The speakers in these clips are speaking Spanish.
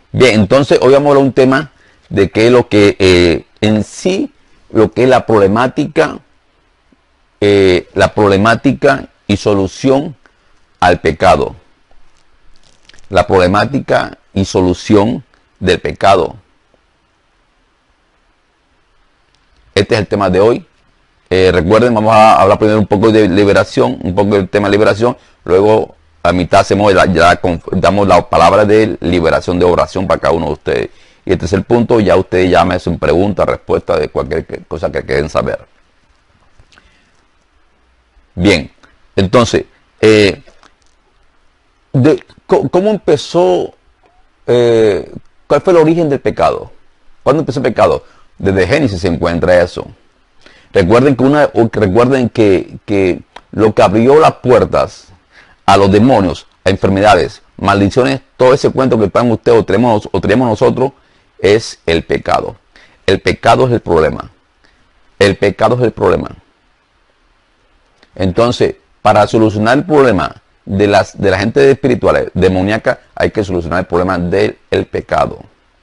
Bien, entonces hoy vamos a hablar de un tema de qué es lo que en sí, lo que es la problemática y solución al pecado. La problemática y solución del pecado. Este es el tema de hoy. Recuerden, vamos a hablar primero un poco de liberación, un poco del tema de liberación. Luego, a mitad hacemos damos la palabra de liberación, de oración para cada uno de ustedes. Y este es el punto, ya ustedes ya me hacen preguntas, respuestas de cualquier cosa que quieran saber. Bien, entonces, ¿cómo empezó? ¿Cuál fue el origen del pecado? ¿Cuándo empezó el pecado? Desde Génesis se encuentra eso. Recuerden que lo que abrió las puertas a los demonios, a enfermedades, maldiciones, todo ese cuento que están ustedes o tenemos nosotros, es el pecado. El pecado es el problema. El pecado es el problema. Entonces, para solucionar el problema de la gente espiritual, demoníaca, hay que solucionar el problema del pecado.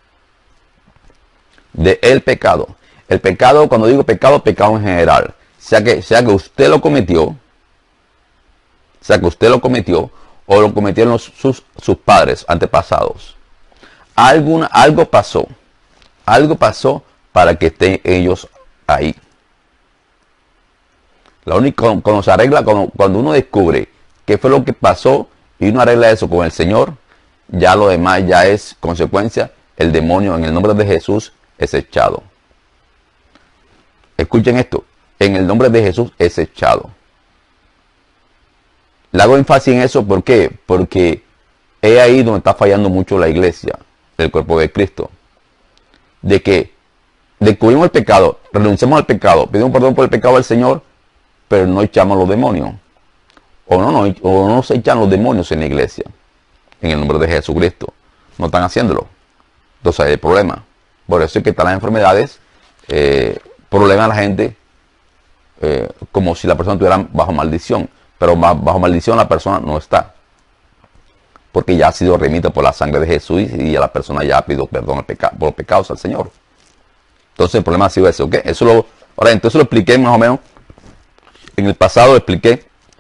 El pecado, cuando digo pecado, pecado en general. Sea que usted lo cometió, o lo cometieron sus padres, antepasados. Algo pasó para que estén ellos ahí. La única, cuando se arregla, cuando uno descubre qué fue lo que pasó y uno arregla eso con el Señor, ya lo demás ya es consecuencia. El demonio en el nombre de Jesús es echado. Escuchen esto, en el nombre de Jesús es echado. Le hago énfasis en eso, ¿por qué? Porque es ahí donde está fallando mucho la iglesia, el cuerpo de Cristo. De que descubrimos el pecado, renunciamos al pecado, pedimos perdón por el pecado al Señor, pero no echamos los demonios. O no se echan los demonios en la iglesia, en el nombre de Jesucristo. No están haciéndolo. Entonces hay el problema. Por eso es que están las enfermedades, problemas a la gente, como si la persona estuviera bajo maldición. Pero bajo maldición la persona no está. Porque ya ha sido remita por la sangre de Jesús y ya la persona ya ha pedido perdón por los pecados al Señor. Entonces el problema ha sido ese, ¿ok? Ahora, entonces lo expliqué más o menos. En el pasado expliqué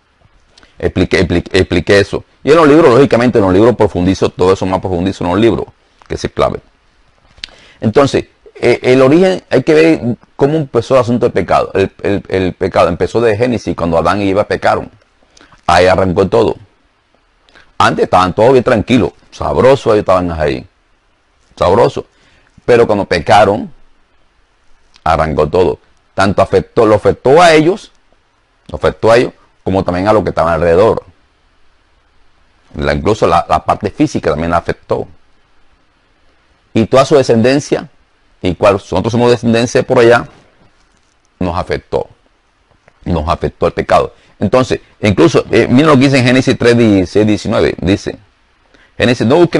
eso. Y en los libros, lógicamente, en los libros profundizo, todo eso más profundizo en los libros, que es clave. Entonces, el origen, hay que ver cómo empezó el asunto del pecado. El pecado empezó de Génesis, cuando Adán y Eva pecaron. Ahí arrancó todo. Antes estaban todos bien tranquilos, sabrosos, ellos estaban ahí. Sabrosos. Pero cuando pecaron, arrancó todo. Tanto lo afectó a ellos, como también a los que estaban alrededor. Incluso la parte física también la afectó. Y toda su descendencia, y cual nosotros somos descendencia por allá, nos afectó el pecado. Entonces, incluso, miren lo que dice en Génesis 3, 16, 19, dice, Génesis, busquen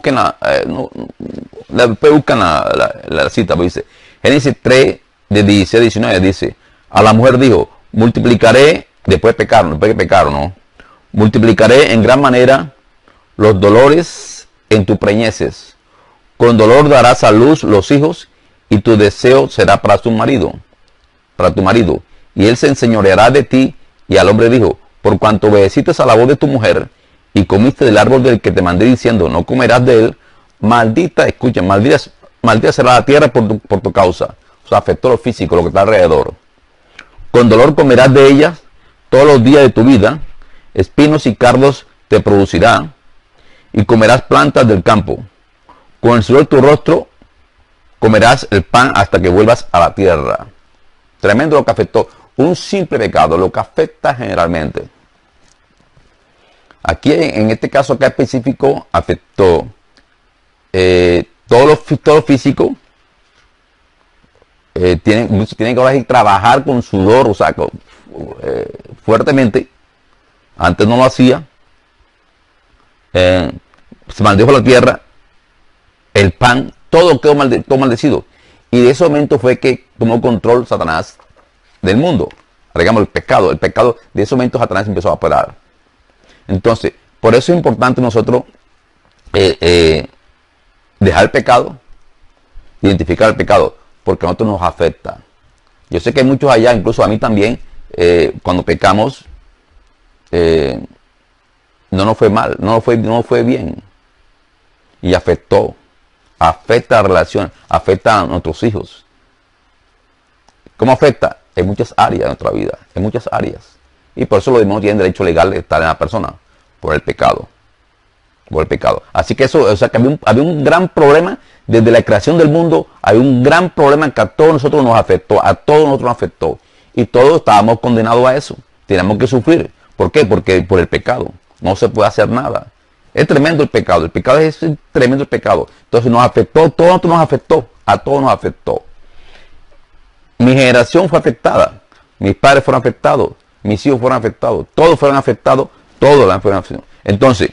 la cita, pues dice, Génesis 3, de 16, 19, dice, a la mujer dijo, multiplicaré, después que pecaron, ¿no? Multiplicaré en gran manera los dolores en tus preñeces. Con dolor darás a luz los hijos, y tu deseo será para tu marido. Y él se enseñoreará de ti. Y al hombre dijo, por cuanto obedeciste a la voz de tu mujer, y comiste del árbol del que te mandé diciendo, no comerás de él, maldita será la tierra por tu causa. O sea, afectó lo físico, lo que está alrededor. Con dolor comerás de ella todos los días de tu vida, espinos y cardos te producirá, y comerás plantas del campo. Con el sudor de tu rostro comerás el pan hasta que vuelvas a la tierra. Tremendo lo que afectó. Un simple pecado, lo que afecta generalmente. Aquí, en este caso acá específico, afectó todo lo físico. Tienen que ahora trabajar con sudor, o sea, fuertemente. Antes no lo hacía. Se maldijo la tierra. El pan, todo quedó maldecido. Y de ese momento fue que tomó control Satanás del mundo. Digamos, el pecado, de ese momento Satanás empezó a operar. Entonces, por eso es importante nosotros dejar el pecado, identificar el pecado, porque a nosotros nos afecta. Yo sé que hay muchos allá, incluso a mí también, cuando pecamos, no nos fue mal, no nos fue bien. Y afecta a la relación, afecta a nuestros hijos. ¿Cómo afecta? En muchas áreas de nuestra vida, en muchas áreas. Y por eso los demonios tienen derecho legal de estar en la persona, por el pecado. Por el pecado. Así que eso, o sea, que había un gran problema desde la creación del mundo, hay un gran problema que a todos nosotros nos afectó, a todos nosotros nos afectó. Y todos estábamos condenados a eso. Tenemos que sufrir. ¿Por qué? Porque por el pecado. No se puede hacer nada. Es tremendo el pecado. El pecado es tremendo el pecado. Entonces nos afectó, todo nosotros nos afectó. A todos nos afectó. Mi generación fue afectada. Mis padres fueron afectados. Mis hijos fueron afectados. Todos fueron afectados. Todos fueron afectados. Entonces,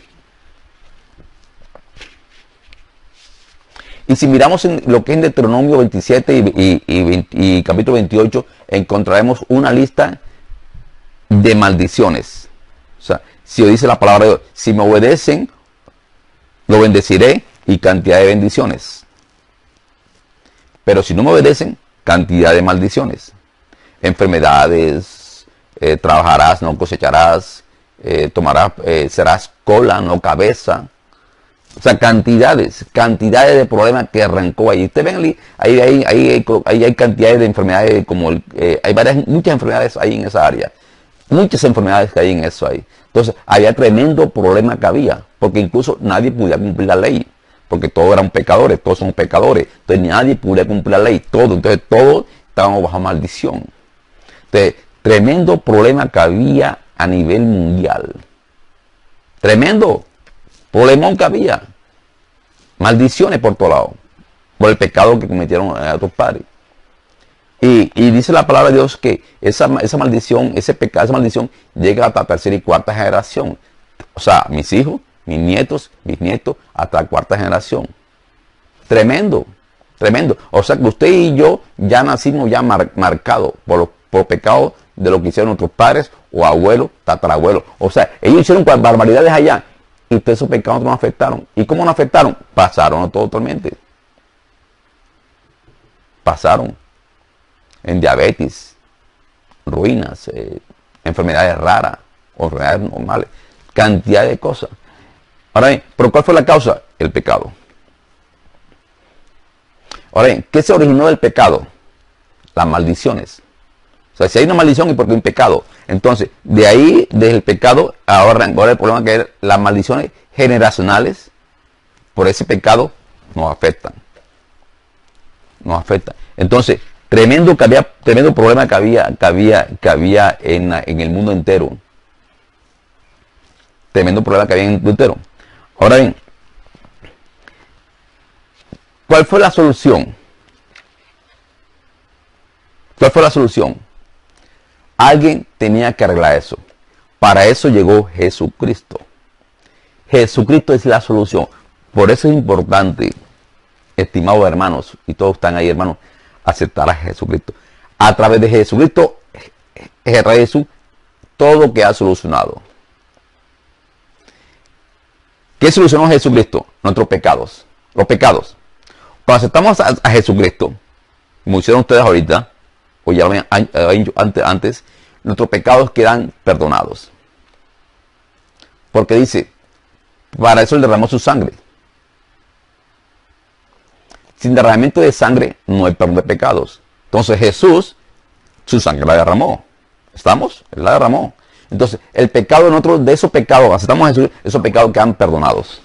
y si miramos en lo que es en Deuteronomio 27 y capítulo 28, encontraremos una lista de maldiciones. O sea, si dice la palabra de Dios, si me obedecen, lo bendeciré y cantidad de bendiciones. Pero si no me obedecen, cantidad de maldiciones. Enfermedades, trabajarás, no cosecharás, serás cola, no cabeza. O sea, cantidades de problemas que arrancó ahí. Ustedes ven ahí hay cantidades de enfermedades, como hay muchas enfermedades ahí en esa área. Muchas enfermedades que hay en eso ahí. Entonces, había tremendo problema que había, porque incluso nadie podía cumplir la ley, porque todos eran pecadores, todos son pecadores. Entonces, nadie podía cumplir la ley, entonces todos estábamos bajo maldición. Entonces, tremendo problema que había a nivel mundial. Tremendo problemón que había. Maldiciones por todos lados. Por el pecado que cometieron a tus padres. Y dice la palabra de Dios que esa maldición, ese pecado, esa maldición llega hasta la tercera y cuarta generación. O sea, mis hijos, mis nietos, bisnietos, hasta la cuarta generación. Tremendo, tremendo. O sea que usted y yo ya nacimos ya marcados por pecados de lo que hicieron nuestros padres o abuelos, tatarabuelos. O sea, ellos hicieron barbaridades allá. Y ustedes esos pecados nos afectaron. ¿Y cómo nos afectaron? Pasaron totalmente. Pasaron en diabetes, ruinas, enfermedades raras o enfermedades normales. Cantidad de cosas. Ahora bien, ¿pero cuál fue la causa? El pecado. Ahora bien, ¿qué se originó del pecado? Las maldiciones. O sea, si hay una maldición y porque hay un pecado. Entonces, de ahí, desde el pecado, ahora el problema que es las maldiciones generacionales, por ese pecado, nos afectan. Nos afectan. Entonces, tremendo problema que había en el mundo entero. Tremendo problema que había en el mundo entero. Ahora bien, ¿cuál fue la solución? ¿Cuál fue la solución? Alguien tenía que arreglar eso. Para eso llegó Jesucristo. Jesucristo es la solución. Por eso es importante, estimados hermanos, y todos están ahí, hermanos, aceptar a Jesucristo. A través de Jesucristo, Jesús, todo queda solucionado. ¿Qué solucionó Jesucristo? Nuestros pecados. Los pecados. Cuando aceptamos a Jesucristo, como hicieron ustedes ahorita, o ya lo habían antes, nuestros pecados quedan perdonados. Porque dice, para eso Él derramó su sangre. Sin derramamiento de sangre no hay perdón de pecados. Entonces Jesús, su sangre la derramó. ¿Estamos? Él la derramó. Entonces, el pecado de nosotros, de esos pecados, aceptamos a Jesús, esos pecados quedan perdonados.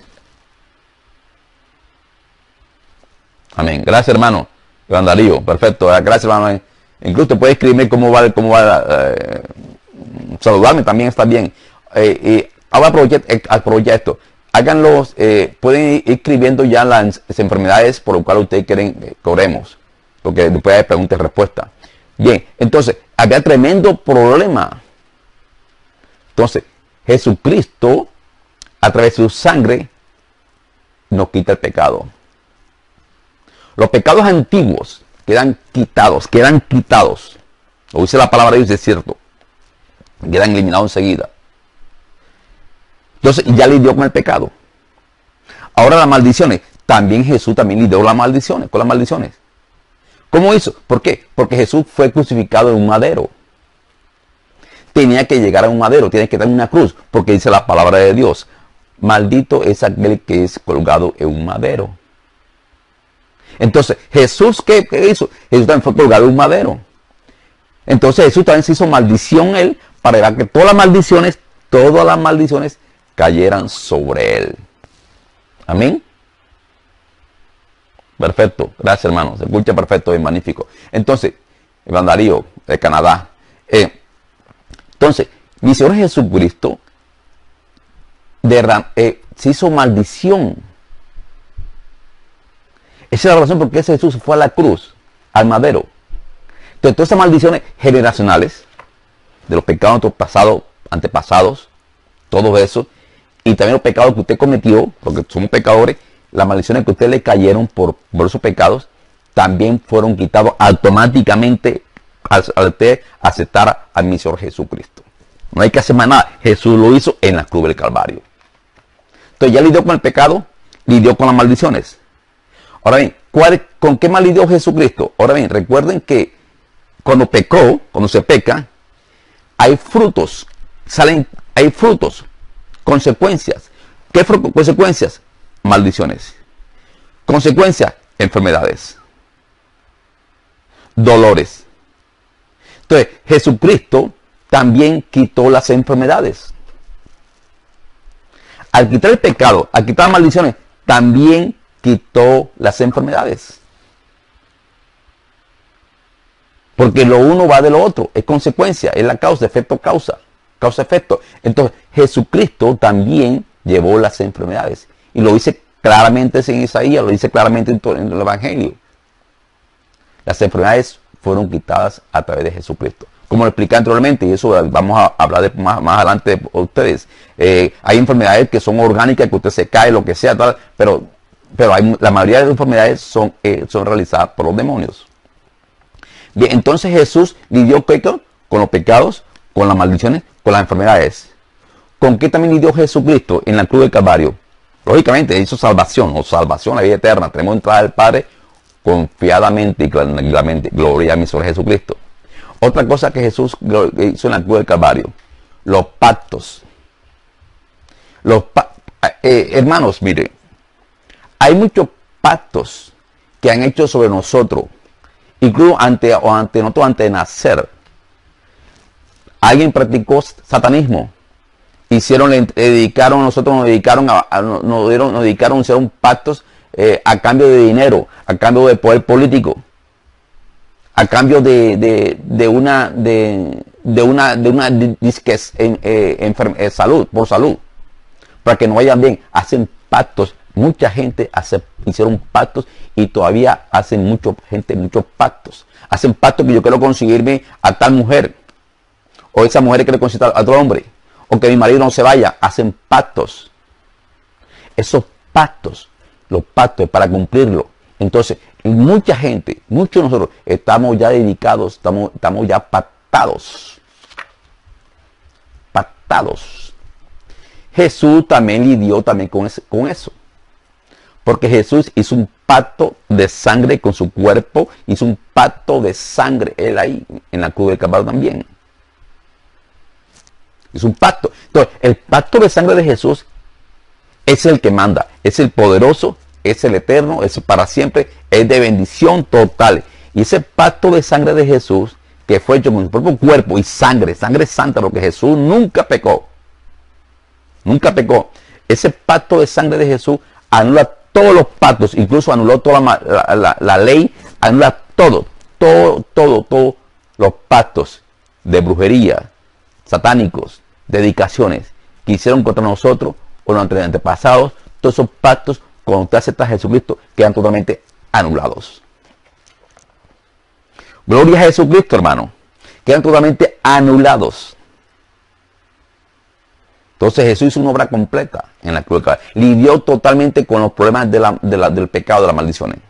Amén. Gracias, hermano. Iván Darío. Perfecto. Gracias, hermano. Incluso te puede escribirme cómo va saludarme, también está bien. Ahora aprovecha esto. Háganlo, pueden ir escribiendo ya las enfermedades por las cuales ustedes quieren que oremos. Porque después hay preguntas y respuestas. Bien, entonces, había tremendo problema. Entonces, Jesucristo, a través de su sangre, nos quita el pecado. Los pecados antiguos quedan quitados. Lo dice la palabra de Dios, es cierto. Quedan eliminados enseguida. Entonces, ya lidió con el pecado. Ahora las maldiciones. también Jesús también lidió las maldiciones, con las maldiciones. ¿Cómo hizo? ¿Por qué? Porque Jesús fue crucificado en un madero. Tenía que llegar a un madero, tiene que dar una cruz, porque dice la palabra de Dios: maldito es aquel que es colgado en un madero. Entonces, Jesús, ¿qué hizo? Jesús también fue colgado en un madero. Entonces Jesús también se hizo maldición él, para que todas las maldiciones cayeran sobre él. Amén. Perfecto, gracias hermano, se escucha perfecto y magnífico. Entonces, Iván Darío de Canadá. Entonces, mi Señor Jesucristo se hizo maldición. Esa es la razón por qué Jesús fue a la cruz, al madero. Entonces, todas esas maldiciones generacionales, de los pecados de nuestros pasados, antepasados, todo eso, y también los pecados que usted cometió, porque somos pecadores, las maldiciones que a usted le cayeron por esos pecados, también fueron quitados automáticamente al usted aceptar al mi Señor Jesucristo. No hay que hacer más nada. Jesús lo hizo en la cruz del Calvario. Entonces ya lidió con el pecado, lidió con las maldiciones. Ahora bien, ¿con qué más lidió Jesucristo? Ahora bien, recuerden que cuando se peca, hay frutos, hay frutos, consecuencias. ¿Qué consecuencias? Maldiciones. Consecuencias, enfermedades, dolores. Entonces, Jesucristo también quitó las enfermedades. Al quitar el pecado, al quitar las maldiciones, también quitó las enfermedades. Porque lo uno va de lo otro, es consecuencia, es la causa, efecto, causa, efecto. Entonces, Jesucristo también llevó las enfermedades. Y lo dice claramente en Isaías, lo dice claramente en el Evangelio. Las enfermedades fueron quitadas a través de Jesucristo. Como lo expliqué anteriormente, y eso vamos a hablar más adelante de ustedes. Hay enfermedades que son orgánicas, que usted se cae, lo que sea, tal, pero la mayoría de las enfermedades son realizadas por los demonios. Bien, entonces Jesús lidió con los pecados, con las maldiciones, con las enfermedades. ¿Con qué también lidió Jesucristo en la cruz del Calvario? Lógicamente hizo salvación, la vida eterna. Tenemos entrada al Padre confiadamente y claramente. Gloria a mi Señor Jesucristo. Otra cosa que Jesús hizo en la cruz del Calvario: los pactos. Hermanos, mire, hay muchos pactos que han hecho sobre nosotros, incluso ante nosotros, antes de nacer. Alguien practicó satanismo. Nosotros nos dedicaron a hacer pactos a cambio de dinero, a cambio de poder político, a cambio de salud, por salud, para que nos vayan bien. Hacen pactos. Mucha gente hicieron pactos, y todavía hacen muchos pactos. Hacen pactos que yo quiero conseguirme a tal mujer, o esa mujer quiere conseguir a otro hombre, o que mi marido no se vaya. Hacen pactos. Esos pactos, los pactos es para cumplirlo. Entonces, mucha gente, muchos de nosotros estamos ya dedicados, estamos ya pactados. Jesús también lidió con eso. Porque Jesús hizo un pacto de sangre con su cuerpo, hizo un pacto de sangre, él ahí, en la cruz del Calvario también. Es un pacto. Entonces, el pacto de sangre de Jesús es el que manda, es el poderoso, es el eterno, es para siempre, es de bendición total. Y ese pacto de sangre de Jesús, que fue hecho con su propio cuerpo y sangre santa, porque Jesús nunca pecó. Nunca pecó. Ese pacto de sangre de Jesús anula todos los pactos, incluso anuló toda la ley, anula todos los pactos de brujería, satánicos, dedicaciones que hicieron contra nosotros o nuestros antepasados. Todos esos pactos, cuando usted acepta a Jesucristo, quedan totalmente anulados. Gloria a Jesucristo, hermano. Quedan totalmente anulados. Entonces Jesús hizo una obra completa en la cruz. Lidió totalmente con los problemas del pecado, de las maldiciones.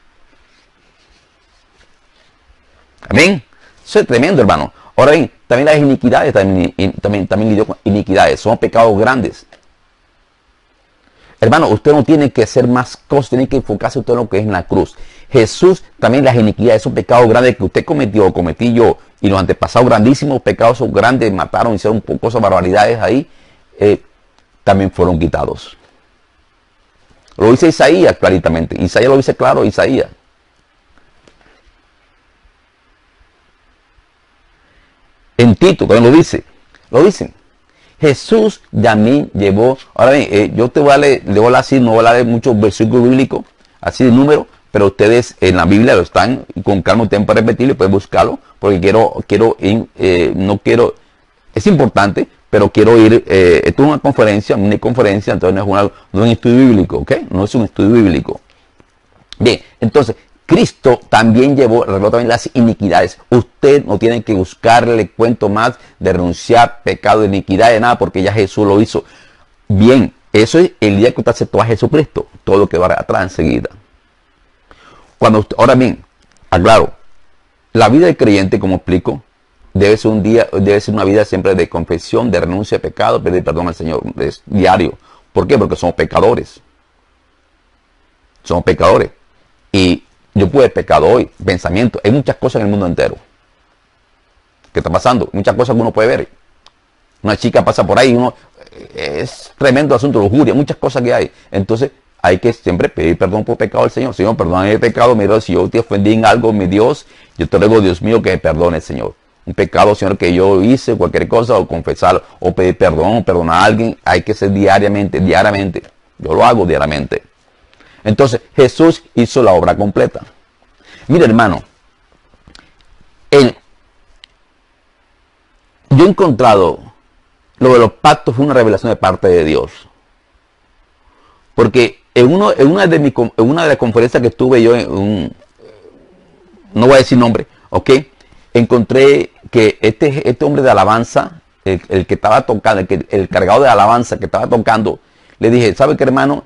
Amén. Eso es tremendo, hermano. Ahora bien, también las iniquidades, también lidió con iniquidades. Son pecados grandes. Hermano, usted no tiene que hacer más cosas, tiene que enfocarse usted en lo que es en la cruz. Jesús también las iniquidades, esos pecados grandes que usted cometió o cometí yo, y los antepasados grandísimos pecados, esos grandes, mataron, hicieron cosas, barbaridades ahí, también fueron quitados. Lo dice Isaías claritamente. Isaías lo dice claro, Isaías. En Tito también lo dicen. Jesús también llevó, ahora bien, yo te voy a leer, le voy a hablar así, no voy a leer muchos versículos bíblicos, así de número, pero ustedes en la Biblia lo están, y con calma ustedes pueden repetirlo y pueden buscarlo, porque no quiero, es importante, pero quiero ir, esto es una conferencia, entonces no es un estudio bíblico, ¿ok? No es un estudio bíblico. Bien, entonces, Cristo también arregló también las iniquidades. Usted no tiene que buscarle cuento más de renunciar, pecado, de iniquidad, de nada, porque ya Jesús lo hizo. Bien, eso es el día que usted aceptó a Jesucristo. Todo lo que va atrás enseguida. Ahora bien, aclaro, la vida del creyente, como explico, debe ser una vida siempre de confesión, de renuncia de pecado, pedir perdón al Señor, es diario. ¿Por qué? Porque somos pecadores. Somos pecadores. Y yo pude pecado hoy, pensamiento. Hay muchas cosas en el mundo entero que está pasando, muchas cosas que uno puede ver. Una chica pasa por ahí, es tremendo asunto, lujuria, muchas cosas que hay. Entonces hay que siempre pedir perdón por pecado al Señor. Señor, perdóname el pecado, mi Dios, si yo te ofendí en algo, mi Dios, yo te ruego, Dios mío, que me perdone, Señor. Un pecado, Señor, que yo hice, cualquier cosa, o confesar, o pedir perdón, o perdonar a alguien, hay que ser diariamente. Yo lo hago diariamente. Entonces, Jesús hizo la obra completa. Mire, hermano, yo he encontrado lo de los pactos fue una revelación de parte de Dios. Porque en una de las conferencias que estuve yo, no voy a decir nombre, ¿ok? Encontré que este hombre de alabanza, el que estaba tocando, el cargado de alabanza que estaba tocando, le dije, ¿sabe qué, hermano?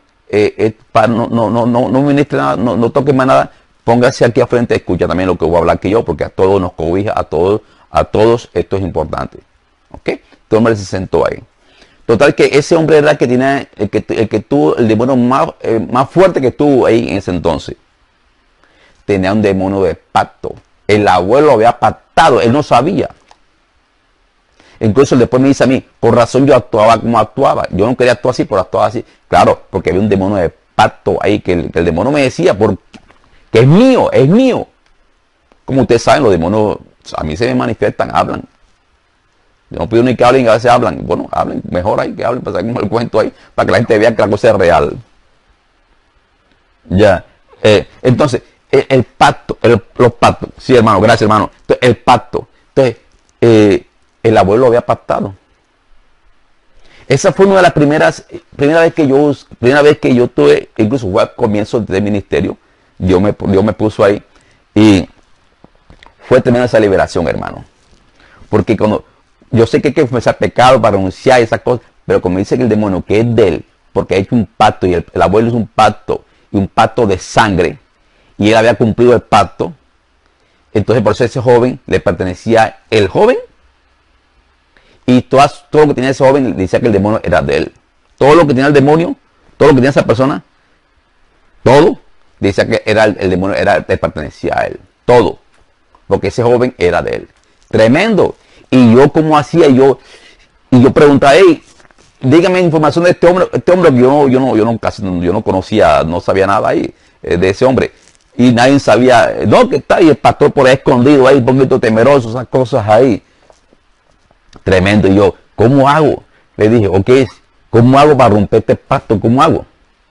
No ministre nada, no toque más nada, póngase aquí al frente, escucha también lo que voy a hablar aquí yo, porque a todos nos cobija, a todos esto es importante. ¿Ok? Este hombre se sentó ahí. Total que ese hombre era el que tiene, el que tuvo el demonio más fuerte que tuvo ahí en ese entonces. Tenía un demonio de pacto. El abuelo había pactado, él no sabía. Incluso después me dice a mí, por razón yo actuaba como actuaba. Yo no quería actuar así, pero actuaba así. Claro, porque había un demonio de pacto ahí, que el demonio me decía, que es mío, es mío. Como ustedes saben, los demonios a mí se me manifiestan, hablan. Yo no pido ni que hablen, a veces hablan. Bueno, hablen, mejor ahí que hablen, para sacar el cuento ahí, para que la gente vea que la cosa es real. Ya. Entonces, el pacto, los pactos. Sí, hermano, gracias, hermano. Entonces, el pacto. Entonces, el abuelo había pactado. Esa fue una de las primera vez que yo tuve, incluso fue al comienzo del ministerio. Dios me puso ahí. Y fue tremenda esa liberación, hermano. Porque cuando yo sé que hay que confesar pecado para renunciar a esas cosas, pero como dice que el demonio, que es de él, porque ha hecho un pacto, y el abuelo es un pacto, y un pacto de sangre, y él había cumplido el pacto, entonces por eso ese joven le pertenecía el joven, y todo lo que tenía ese joven decía que el demonio era de él. Todo lo que tenía el demonio, todo lo que tenía esa persona, todo, decía que era el demonio, le pertenecía a él. Todo. Porque ese joven era de él. Tremendo. Y yo, ¿cómo hacía? Y yo preguntaba, hey, dígame información de este hombre que yo no conocía, no sabía nada ahí de ese hombre. Y nadie sabía, no, que está ahí el pastor por ahí escondido, ahí un poquito temeroso, esas cosas ahí. Tremendo. Y yo, ¿cómo hago? Le dije, ok, ¿cómo hago para romper este pacto? ¿Cómo hago?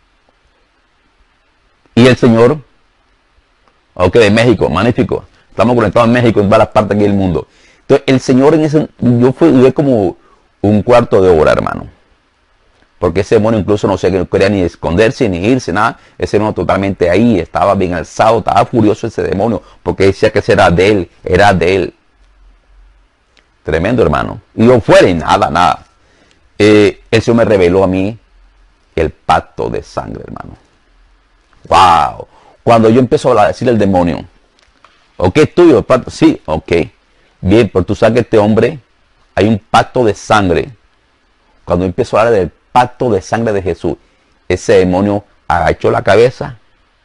Y el Señor, ok, de México, magnífico. Estamos conectados en México, en todas las partes aquí del mundo. Entonces, el Señor yo fui como un cuarto de hora, hermano. Porque ese demonio incluso no quería ni esconderse, ni irse, nada. Ese demonio totalmente ahí, estaba bien alzado, estaba furioso ese demonio, porque decía que ese era de él. Tremendo, hermano. Y yo fuera y nada. El Señor me reveló a mí el pacto de sangre, hermano. Wow. Cuando yo empiezo a decirle al demonio, ok, es tuyo el pacto. Sí, ok. Bien, pero tú sabes que este hombre, hay un pacto de sangre. Cuando empiezo a hablar del pacto de sangre de Jesús, ese demonio agachó la cabeza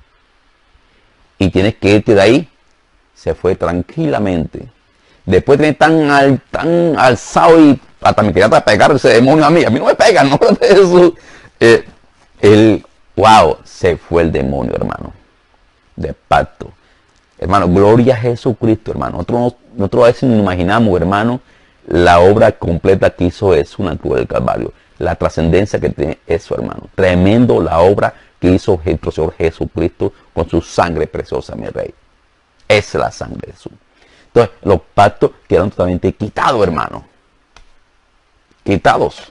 y tienes que irte de ahí. Se fue tranquilamente. Después de tan alzado y hasta me quería pegar ese demonio a mí no me pegan, no eso. Wow, se fue el demonio, hermano, de pacto. Hermano, gloria a Jesucristo, hermano. Nosotros a veces nos imaginamos, hermano, la obra completa que hizo Jesús en la cruz del Calvario. La trascendencia que tiene eso, hermano. Tremendo la obra que hizo nuestro Señor Jesucristo con su sangre preciosa, mi rey. Esa es la sangre de Jesús. Entonces, los pactos quedaron totalmente quitados, hermano. Quitados.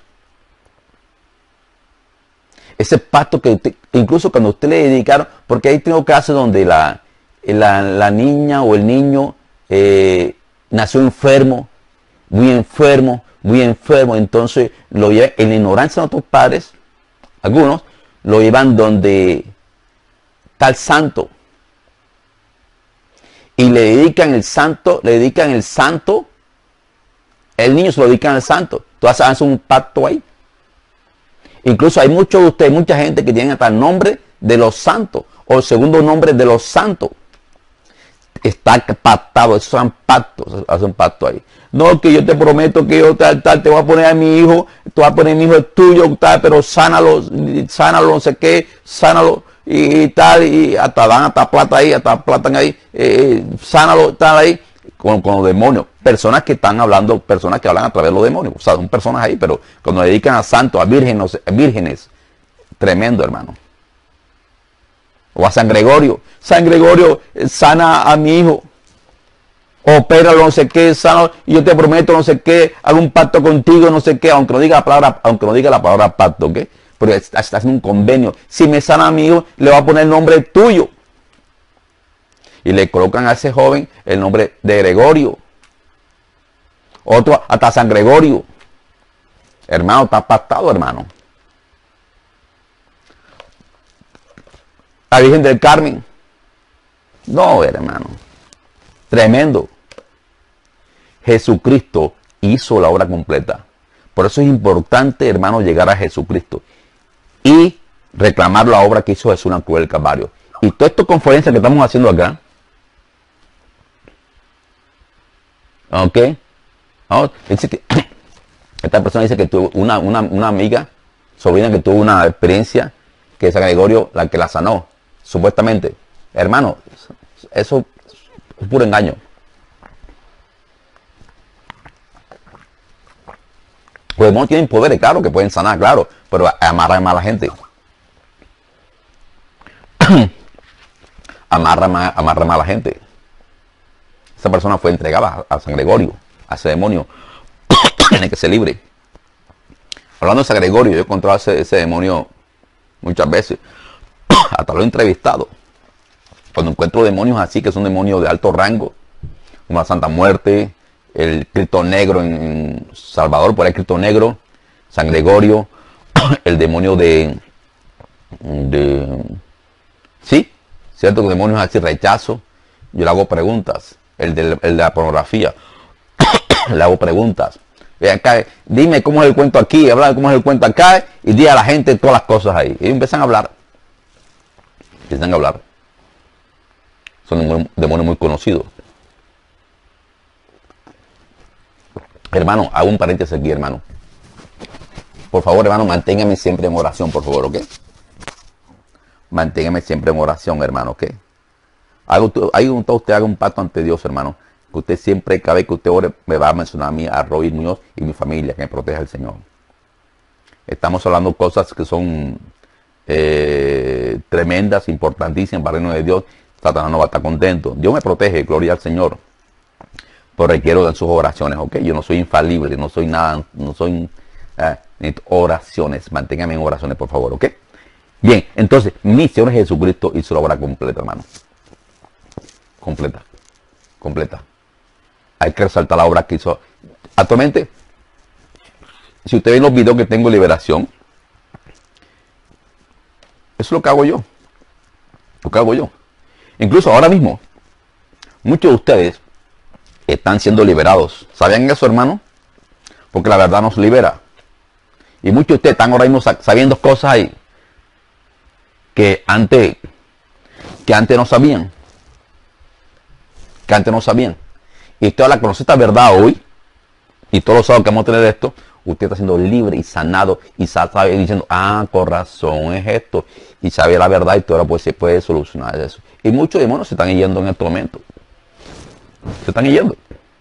Ese pacto que incluso cuando usted le dedicaron, porque ahí tengo casos donde la niña o el niño nació enfermo, muy enfermo, entonces lo llevan en la ignorancia de nuestros padres, algunos lo llevan donde tal santo y le dedican el santo, el niño se lo dedican al santo. Entonces hacen un pacto ahí. Incluso hay muchos de ustedes, mucha gente que tiene hasta el nombre de los santos o el segundo nombre de los santos. Está pactado, esos son pactos, hacen pacto ahí. No, que yo te prometo que yo tal, te voy a poner a mi hijo, te voy a poner a mi hijo es tuyo, tal, pero sánalo, no sé qué, sánalo y tal, y hasta dan hasta plata ahí, sánalo, tal ahí, con los demonios. Personas que están hablando, personas que hablan a través de los demonios, o sea, son personas ahí, pero cuando dedican a santos, a vírgenes, tremendo, hermano. O a San Gregorio sana a mi hijo, opéralo, no sé qué, sano, y yo te prometo, no sé qué, hago un pacto contigo, no sé qué, aunque no diga la palabra pacto, ¿ok? Pero está haciendo un convenio. Si me sana a mi hijo, le va a poner el nombre tuyo. Y le colocan a ese joven el nombre de Gregorio. Otro hasta San Gregorio. Hermano, está pactado, hermano. La Virgen del Carmen. No, hermano. Tremendo. Jesucristo hizo la obra completa. Por eso es importante, hermano, llegar a Jesucristo y reclamar la obra que hizo Jesús en la cruz del Calvario. Y toda esta conferencia que estamos haciendo acá, ¿ok? Dice que esta persona dice que tuvo una amiga, sobrina que tuvo una experiencia que San Gregorio la que la sanó, supuestamente. Hermano, eso es puro engaño. Pues no tienen poderes, claro, que pueden sanar, claro, pero amarran a la gente. amarran a la gente. Esa persona fue entregada a San Gregorio, a ese demonio, tiene que ser libre. Hablando de San Gregorio, yo he encontrado ese demonio muchas veces, hasta lo he entrevistado. Cuando encuentro demonios así, que son demonios de alto rango, como la Santa Muerte, el Cristo Negro en Salvador, por ahí Cristo Negro, San Gregorio, el demonio sí, cierto, los demonios así, rechazo, yo le hago preguntas, el de la pornografía, le hago preguntas, ve acá, dime cómo es el cuento aquí, habla de cómo es el cuento acá, y di a la gente todas las cosas ahí, y empiezan a hablar, son demonios muy conocidos. Hermano, hago un paréntesis aquí, hermano. Por favor, hermano, manténgame siempre en oración, por favor, ¿ok? Manténgame siempre en oración, hermano, ¿ok? Usted haga un pacto ante Dios, hermano. Que usted siempre, cada vez que usted ore, me va a mencionar a mí, a Roy Muñoz y mi familia, que me proteja el Señor. Estamos hablando de cosas que son tremendas, importantísimas para el reino de Dios. Satanás no va a estar contento. Dios me protege, gloria al Señor. Pero requiero de sus oraciones, ¿ok? Yo no soy infalible, no soy nada, no soy oraciones. Manténgame en oraciones, por favor, ¿ok? Bien, entonces, mi Señor Jesucristo hizo la obra completa, hermano. Completa. Hay que resaltar la obra que hizo. Actualmente, si usted ve los videos que tengo de liberación, eso es lo que hago yo. Incluso ahora mismo, muchos de ustedes están siendo liberados. ¿Sabían eso, hermano? Porque la verdad nos libera. Y muchos de ustedes están ahora mismo sabiendo cosas ahí. que antes no sabían. Que antes no sabían. Y usted al conocer esta verdad hoy, y todos los sábados que vamos a tener esto, usted está siendo libre y sanado y sabe diciendo, con razón es esto. Y sabe la verdad y todo ahora pues se puede solucionar eso. Y muchos demonios se están yendo en este momento. Se están yendo.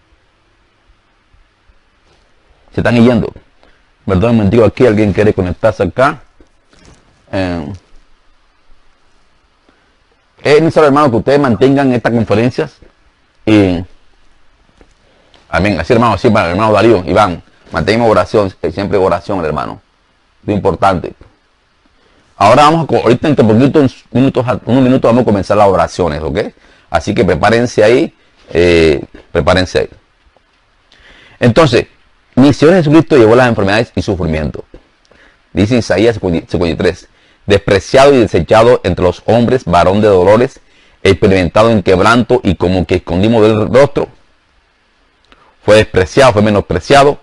Se están yendo. Perdón, un momentico aquí, alguien quiere conectarse acá. Es necesario, hermano, que ustedes mantengan estas conferencias. Y amén. Así, hermano, así, hermano Darío, Iván, mantenemos oración, siempre oración, hermano. Lo importante. Ahora vamos a, ahorita entre poquitos minutos, unos minutos vamos a comenzar las oraciones, ¿ok? Así que prepárense ahí, prepárense ahí. Entonces, mi Señor Jesucristo llevó las enfermedades y sufrimiento. Dice Isaías 53, despreciado y desechado entre los hombres, varón de dolores, experimentado en quebranto y como que escondimos del rostro. Fue despreciado, fue menospreciado.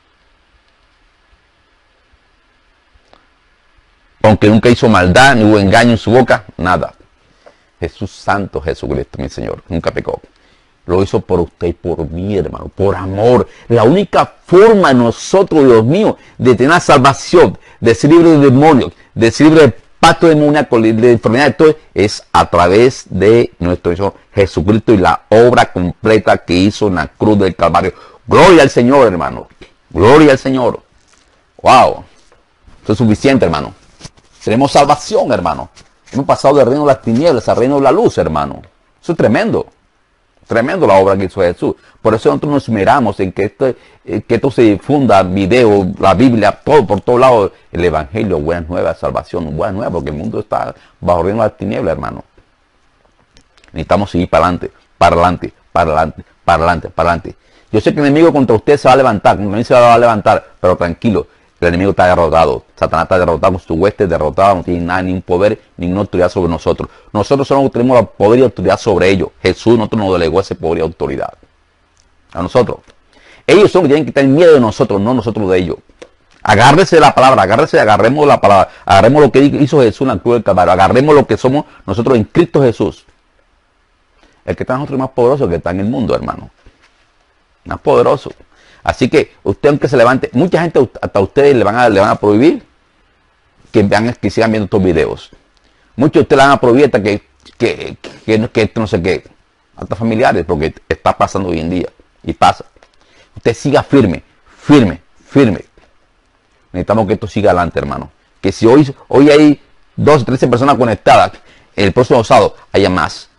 Aunque nunca hizo maldad, ni hubo engaño en su boca, nada. Jesús Santo, Jesucristo, mi Señor, nunca pecó. Lo hizo por usted y por mí, hermano, por amor. La única forma de nosotros, Dios mío, de tener salvación, de ser libre de demonios, de ser libre de pacto demoníaco, de enfermedad, todo es a través de nuestro Señor Jesucristo y la obra completa que hizo en la cruz del Calvario. Gloria al Señor, hermano. Gloria al Señor. Wow. Eso es suficiente, hermano. Tenemos salvación, hermano. Hemos pasado del reino de las tinieblas al reino de la luz, hermano. Eso es tremendo. Tremendo la obra que hizo Jesús. Por eso nosotros nos miramos en que esto se difunda, video, la Biblia, todo, por todos lados, el Evangelio, buenas nuevas, salvación, buenas nuevas, porque el mundo está bajo el reino de las tinieblas, hermano. Necesitamos seguir para adelante, para adelante, para adelante, para adelante, para adelante. Yo sé que el enemigo contra usted se va a levantar, contra mí se va a levantar, pero tranquilo. El enemigo está derrotado. Satanás está derrotado con su hueste, derrotado. No tiene nada, ni un poder, ni una autoridad sobre nosotros. Nosotros solo tenemos el poder y autoridad sobre ellos. Jesús nosotros nos delegó ese poder y autoridad. A nosotros. Ellos son los que tienen que tener miedo de nosotros, no nosotros de ellos. Agárrese de la palabra, agarremos la palabra. Agarremos lo que hizo Jesús en la cruz del Calvario. Agarremos lo que somos nosotros en Cristo Jesús. El que está en nosotros es más poderoso que el que está en el mundo, hermano. Más poderoso. Así que usted, aunque se levante, mucha gente hasta ustedes le van a prohibir que sigan viendo estos videos. Muchos de ustedes le van a prohibir hasta que no sé qué, hasta familiares, porque está pasando hoy en día y pasa. Usted siga firme, firme, firme. Necesitamos que esto siga adelante, hermano. Que si hoy hay 12, 13 personas conectadas, el próximo sábado haya más.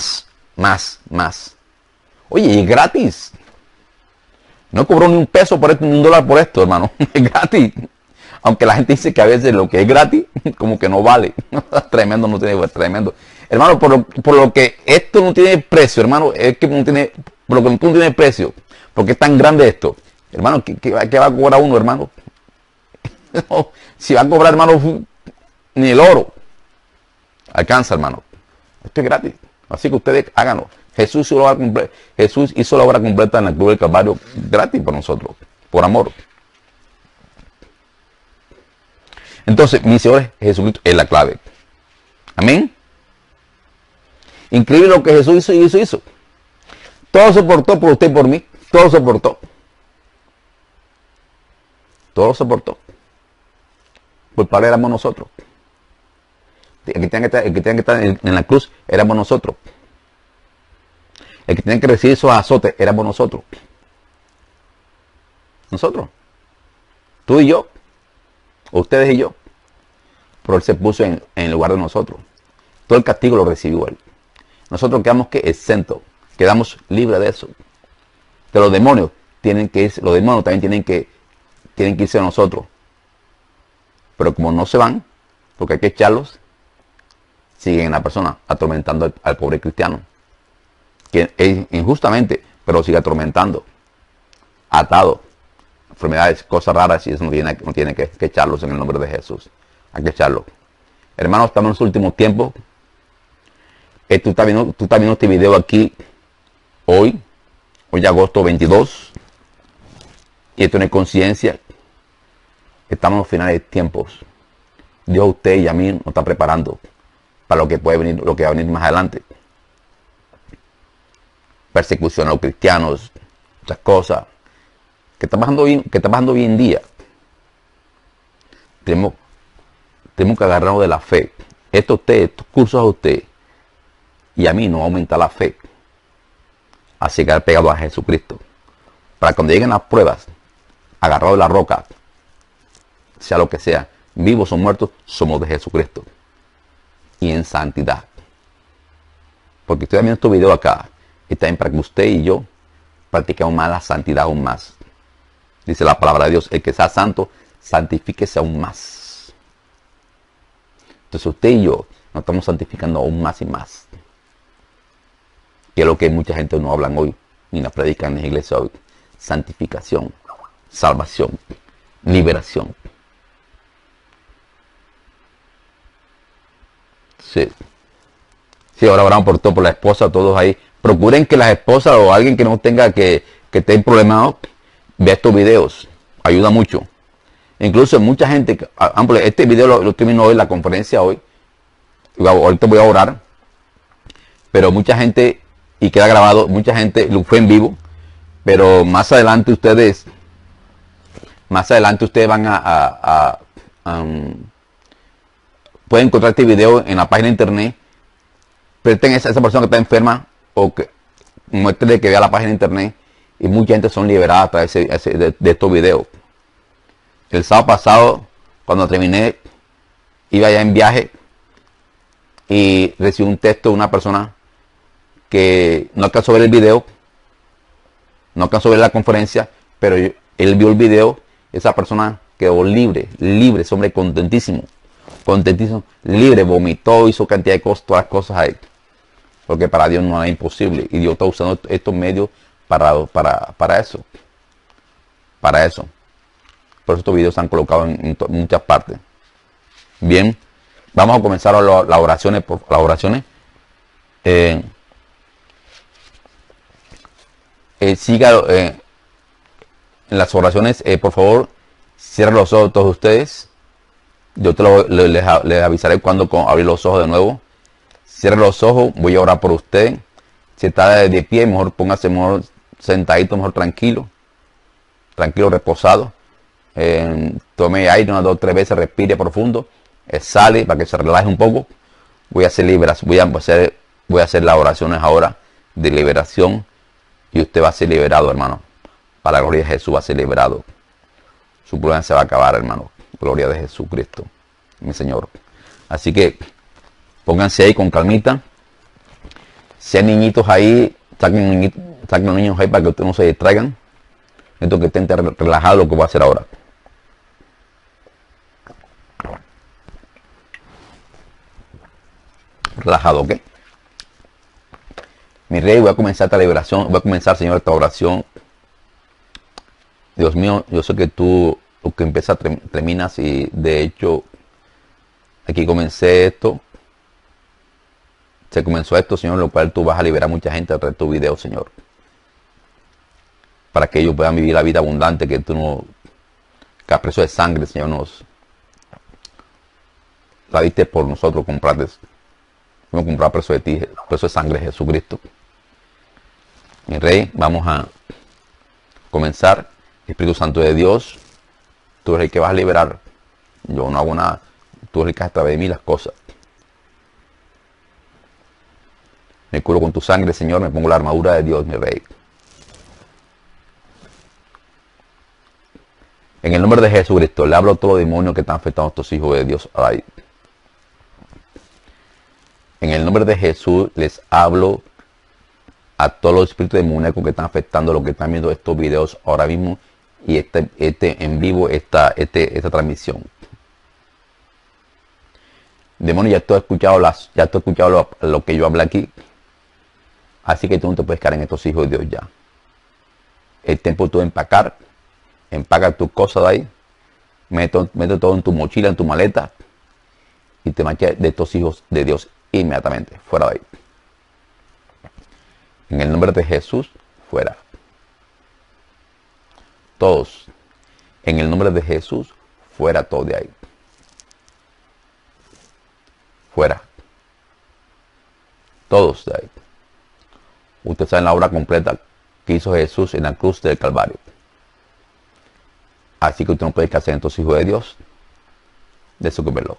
Oye, y es gratis. No cobró ni un peso por esto, ni un dólar por esto, hermano. Es gratis. Aunque la gente dice que a veces lo que es gratis, como que no vale. Tremendo, no tiene, tremendo. Hermano, por lo que esto no tiene precio, hermano, es que no tiene, por lo que no tiene precio, porque es tan grande esto. Hermano, ¿qué va a cobrar uno, hermano? No, si va a cobrar, hermano, ni el oro alcanza, hermano. Esto es gratis. Así que ustedes háganlo. Jesús hizo la obra completa en la cruz del Calvario gratis por nosotros, por amor. Entonces, mi Señor Jesucristo es la clave. Amén. Increíble lo que Jesús hizo. Todo soportó por usted y por mí. Todo soportó. Todo soportó. Por padre éramos nosotros. El que tiene que estar en la cruz éramos nosotros. El que tiene que recibir esos azotes éramos nosotros. Nosotros. Tú y yo. Ustedes y yo. Pero Él se puso en lugar de nosotros. Todo el castigo lo recibió Él. Nosotros quedamos exentos. Quedamos libres de eso. De los demonios tienen que irse. Los demonios también tienen que irse a nosotros. Pero como no se van, porque hay que echarlos, siguen en la persona atormentando al pobre cristiano. Que es injustamente, pero sigue atormentando, atado, enfermedades, cosas raras, y eso no tiene que echarlos en el nombre de Jesús. Hay que echarlo. Hermanos, estamos en los últimos tiempos. Tú estás viendo este video aquí hoy agosto 22, y esto no es conciencia. Estamos en los finales de tiempos. Dios a usted y a mí nos está preparando para lo que puede venir, lo que va a venir más adelante. Persecución a los cristianos, muchas cosas. ¿Qué está pasando hoy en día? Tenemos que agarrarnos de la fe. Estos cursos a usted y a mí nos va a aumentar la fe hacia quedar pegado a Jesucristo. Para cuando lleguen las pruebas, agarrados de la roca, sea lo que sea, vivos o muertos, somos de Jesucristo. Y en santidad. Porque estoy viendo este video acá, y también para que usted y yo practiquemos más la santidad aún más. Dice la palabra de Dios, el que sea santo, santifíquese aún más. Entonces usted y yo nos estamos santificando aún más y más. Que es lo que mucha gente no hablan hoy, ni la predican en la iglesia hoy. Santificación, salvación, liberación. Sí. Sí, ahora oramos por todo, por la esposa, todos ahí. Procuren que las esposas o alguien que no tenga que esté problemado, vea estos videos. Ayuda mucho. Incluso mucha gente, este video lo terminó hoy, la conferencia hoy. Ahorita voy a orar. Pero mucha gente, y queda grabado, mucha gente lo fue en vivo. Pero más adelante ustedes van pueden encontrar este video en la página de internet. Presten a esa persona que está enferma o que muéstrenle que vea la página de internet, y mucha gente son liberadas a través de estos videos. El sábado pasado, cuando terminé, iba ya en viaje y recibí un texto de una persona que no alcanzó a ver el video, no alcanzó a ver la conferencia, pero él vio el video. Esa persona quedó libre, ese hombre contentísimo, libre, vomitó, hizo cantidad de cosas, todas las cosas ahí. Porque para Dios no es imposible. Y Dios está usando estos medios para eso. Para eso. Por eso estos videos se han colocado en muchas partes. Bien. Vamos a comenzar las oraciones. Siga en las oraciones. Por favor, cierren los ojos todos ustedes. Yo les avisaré cuando abrir los ojos de nuevo. Cierre los ojos, voy a orar por usted. Si está de pie, mejor póngase mejor sentadito, mejor tranquilo, reposado. Tome aire unas 2 o 3 veces, respire profundo, exhale para que se relaje un poco. Voy a hacer voy a hacer las oraciones ahora de liberación, y usted va a ser liberado, hermano. Para la gloria de Jesús va a ser liberado. Su problema se va a acabar, hermano. Gloria de Jesucristo, mi Señor. Así que pónganse ahí con calmita. Si hay niñitos ahí, saquen los niños ahí para que ustedes no se distraigan. Esto que estén relajados, lo que voy a hacer ahora. Relajado, ¿ok? Mi rey, voy a comenzar esta liberación. Voy a comenzar, Señor, esta oración. Dios mío, yo sé que tú lo que empiezas terminas, y de hecho aquí comencé esto. Se comenzó esto, Señor, lo cual tú vas a liberar a mucha gente a través de tu video, Señor. Para que ellos puedan vivir la vida abundante que tú que a precio de sangre, Señor, nos la diste por nosotros, compraste. Vamos a comprar a precio de ti, precio de sangre de Jesucristo. Mi Rey, vamos a comenzar. Espíritu Santo de Dios, tú eres el que vas a liberar. Yo no hago nada. Tú eres el que haces a través de mí las cosas. Me curo con tu sangre, Señor. Me pongo la armadura de Dios, mi Rey. En el nombre de Jesucristo, le hablo a todos los demonios que están afectando a estos hijos de Dios ahí. En el nombre de Jesús, les hablo a todos los espíritus demoníacos que están afectando a los que están viendo estos videos ahora mismo, y en vivo, esta transmisión. Demonio, ya tú has escuchado lo que yo hablé aquí. Así que tú no te puedes quedar en estos hijos de Dios ya. El tiempo de tú empacar. Empaca tus cosas de ahí. Mete todo en tu mochila, en tu maleta. Y te marcha de estos hijos de Dios inmediatamente. Fuera de ahí. En el nombre de Jesús, fuera. Todos. En el nombre de Jesús, fuera todo de ahí. Fuera. Todos de ahí. Usted sabe la obra completa que hizo Jesús en la cruz del Calvario. Así que usted no puede casar en estos hijos de Dios. Desocúpelo.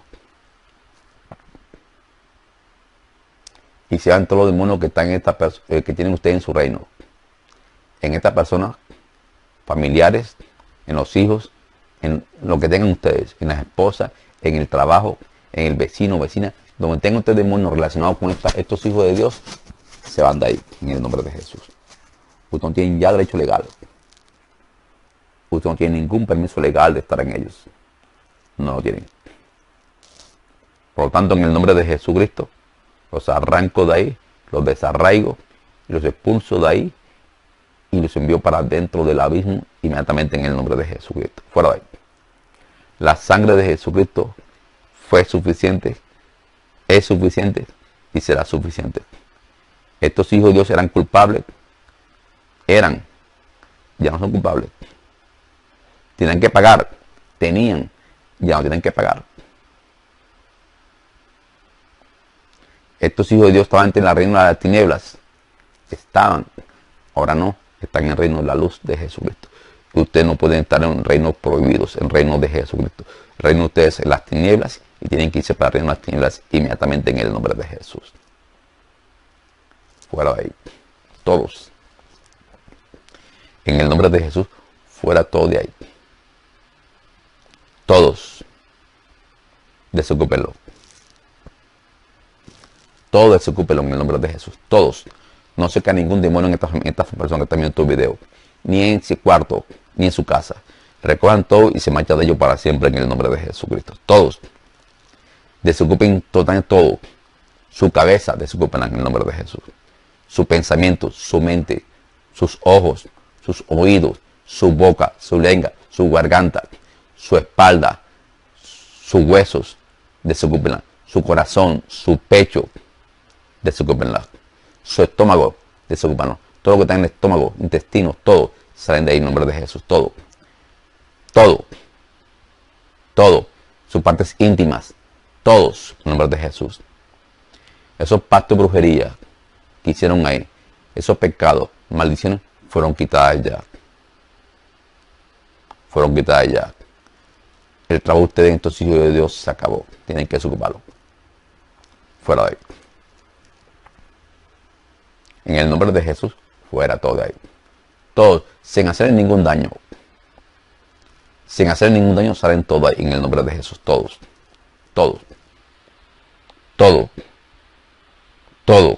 Y sean todos los demonios que están en que tienen ustedes en su reino. En estas personas, familiares, en los hijos, en lo que tengan ustedes, en las esposas, en el trabajo, en el vecino o vecina, donde tengan ustedes demonios relacionados con estos hijos de Dios, se van de ahí, en el nombre de Jesús. Ustedes no tienen ya derecho legal. Ustedes no tienen ningún permiso legal de estar en ellos. No lo tienen. Por lo tanto, en el nombre de Jesucristo, los arranco de ahí, los desarraigo y los expulso de ahí y los envío para dentro del abismo inmediatamente en el nombre de Jesucristo. Fuera de ahí. La sangre de Jesucristo fue suficiente, es suficiente y será suficiente. Estos hijos de Dios eran culpables, ya no son culpables. Tienen que pagar, ya no tienen que pagar. Estos hijos de Dios estaban en el reino de las tinieblas. Ahora no, están en el reino de la luz de Jesucristo. Y ustedes no pueden estar en reinos prohibidos, en el reino de Jesucristo. El reino de ustedes es las tinieblas y tienen que irse para el reino de las tinieblas inmediatamente en el nombre de Jesús. Fuera de ahí. Todos. En el nombre de Jesús, fuera todo de ahí. Todos. Desocúpenlo. Todo desocúpenlo en el nombre de Jesús. Todos. No se cae ningún demonio en esta persona que está viendo tu video. Ni en su cuarto, ni en su casa. Recojan todo y se marcha de ellos para siempre en el nombre de Jesucristo. Todos. Desocupen totalmente todo. Su cabeza, desocúpenla en el nombre de Jesús. Su pensamiento, su mente, sus ojos, sus oídos, su boca, su lengua, su garganta, su espalda, sus huesos, desocúpenla. Su corazón, su pecho, desocúpenla. Su estómago, desocúpenlo. Todo lo que está en el estómago, intestinos, todo, salen de ahí en nombre de Jesús. Todo. Todo. Todo. Sus partes íntimas, todos en nombre de Jesús. Esos pactos de brujería que hicieron ahí, esos pecados, maldiciones, fueron quitadas ya. Fueron quitadas ya. El trabajo de ustedes en estos hijos de Dios se acabó. Tienen que desocuparlo. Fuera de ahí. En el nombre de Jesús, fuera todo de ahí. Todos, sin hacer ningún daño. Sin hacer ningún daño, salen todos ahí en el nombre de Jesús. Todos. Todos. Todo. Todo.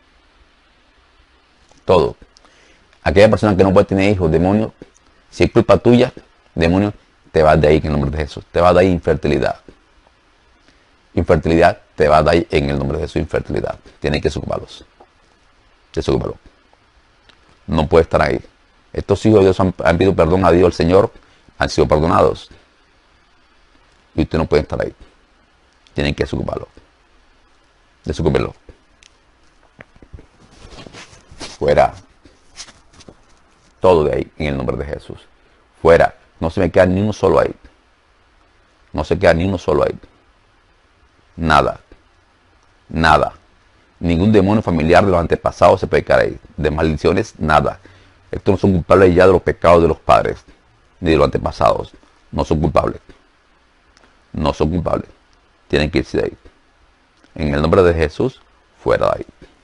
Todo. Aquella persona que no puede tener hijos, demonios, si es culpa tuya, demonios, te vas de ahí en el nombre de Jesús. Te vas de ahí infertilidad. Infertilidad, te vas de ahí en el nombre de Jesús, infertilidad. Tienes que desocuparlos. Desocúpalo. No puede estar ahí. Estos hijos de Dios han pedido perdón a Dios, al Señor, han sido perdonados. Y usted no puede estar ahí. Tienen que desocuparlo. Desocúpenlo. Fuera. Todo de ahí en el nombre de Jesús. Fuera. No se me queda ni uno solo ahí. No se queda ni uno solo ahí. Nada. Nada. Ningún demonio familiar de los antepasados se puede quedar ahí. De maldiciones, nada. Estos no son culpables ya de los pecados de los padres. Ni de los antepasados. No son culpables. No son culpables. Tienen que irse de ahí. En el nombre de Jesús, fuera de ahí.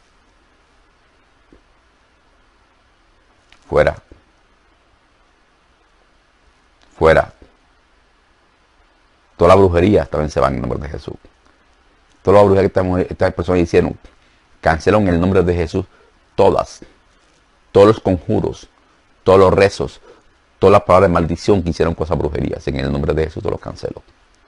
Fuera. Fuera. Toda la brujería también se va en el nombre de Jesús. Toda la brujería que estas personas hicieron, cancelaron en el nombre de Jesús todas. Todos los conjuros, todos los rezos, todas las palabras de maldición que hicieron cosas brujerías. En el nombre de Jesús, todos los canceló.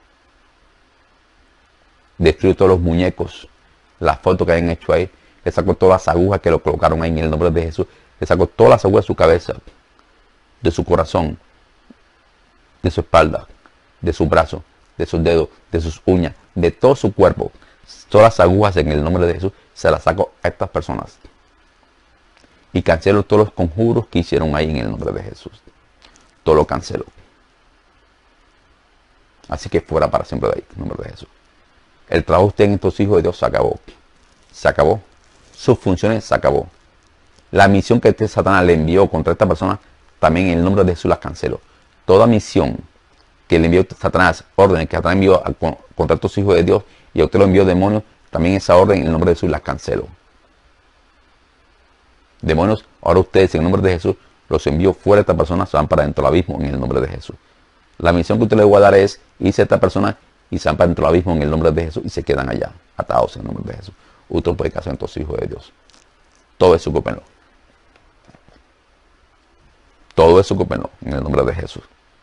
Destruyó todos los muñecos, las fotos que hayan hecho ahí. Le sacó todas las agujas que lo colocaron ahí en el nombre de Jesús. Le sacó todas las agujas de su cabeza, de su corazón, de su espalda, de su brazo, de sus dedos, de sus uñas, de todo su cuerpo. Todas las agujas en el nombre de Jesús se las sacó a estas personas. Y canceló todos los conjuros que hicieron ahí en el nombre de Jesús. Todo lo canceló. Así que fuera para siempre de ahí, en el nombre de Jesús. El trabajo de usted en estos hijos de Dios se acabó. Se acabó. sus funciones se acabó. La misión que Satanás le envió contra esta persona, también en el nombre de Jesús las canceló. Toda misión que le envió Satanás, órdenes que Satanás envió contra estos hijos de Dios y a usted lo envió demonios, también esa orden en el nombre de Jesús las canceló. Demonios, ahora ustedes en el nombre de Jesús los envío fuera de esta persona, se van para dentro del abismo en el nombre de Jesús. La misión que usted le voy a dar es irse a esta persona y se van para dentro del abismo en el nombre de Jesús y se quedan allá, atados en el nombre de Jesús. Usted no puede casar en estos hijos de Dios. Todo eso ocúpenlo. Todo eso ocúpenlo en el nombre de Jesús.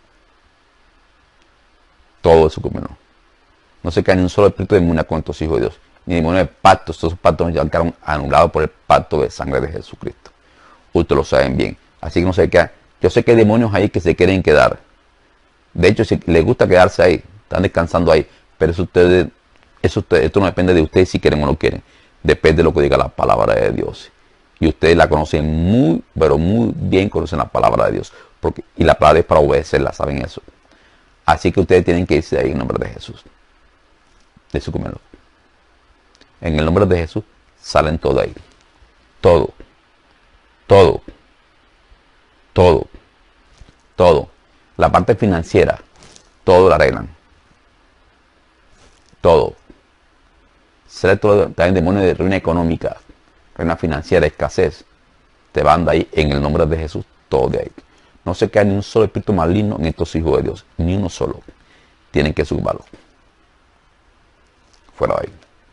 Todo eso ocúpenlo. No se cae ni un solo espíritu de inmunidad con estos hijos de Dios. Ni demonio de pactos. Estos pactos ya quedaron anulados por el pacto de sangre de Jesucristo. Ustedes lo saben bien. Así que no se queda. Yo sé que hay demonios ahí que se quieren quedar. De hecho, si les gusta quedarse ahí, están descansando ahí. Pero esto no depende de ustedes si quieren o no quieren. Depende de lo que diga la palabra de Dios. Y ustedes la conocen muy, pero muy bien, conocen la palabra de Dios. Y la palabra es para obedecerla, ¿saben eso? Así que ustedes tienen que irse de ahí en nombre de Jesús. Desocúmenlo. En el nombre de Jesús salen todo ahí. Todo. Todo. Todo. Todo. La parte financiera, todo lo arreglan. Todo. Sale todo, también demonio de ruina económica, ruina financiera, escasez. Te van de ahí en el nombre de Jesús, todo de ahí. No se cae ni un solo espíritu maligno en estos hijos de Dios, ni uno solo. Tienen que subarlo. Fuera de ahí.